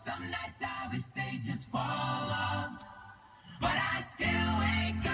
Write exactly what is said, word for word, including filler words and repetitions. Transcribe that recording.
Some nights I wish they just fall off, but I still wake